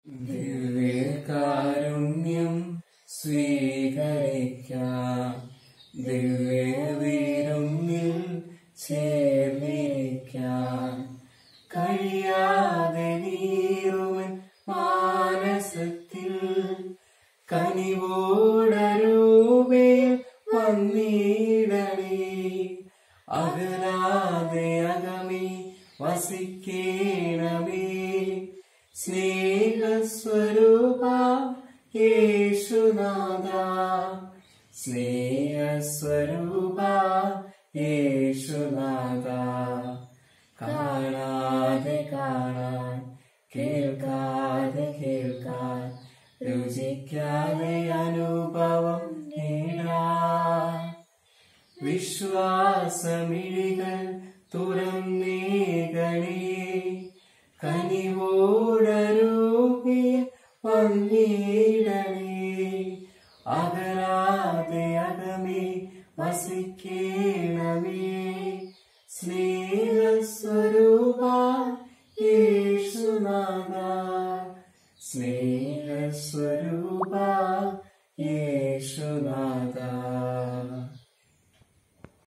ദിവ്യകാരുണ്യം സ്വീകരിക്കാം, ദിവ്യവിരുന്നിൽ ചേർന്നിരിക്കാം. കഴിയാതെ നീറുവൻ മാനസത്തിൽ കനിവോടരൂപയിൽ വന്നിടണേ. അകലാതെ അകമേ വസിക്കേണമേ. സ്നേഹസ്വരൂപ യേശുനാഥ, സ്നേഹസ്വരൂപ യേശുനാഥ. കാണാതെ കാണാൻ, കേൾക്കാതെ കേൾക്കാൻ, രുചിക്കാതെ അനുഭവം നേടാൻ. വിശ്വാസമിഴികൾ തുറന്നേകണേ. കനിവോടരൂപിയ വന്നിടണേ. അകലാതെ അകമേ വസിക്കേണമേ. സ്നേഹസ്വരൂപ യേശുനാഥ, സ്നേഹസ്വരൂപ യേശുനാഥ.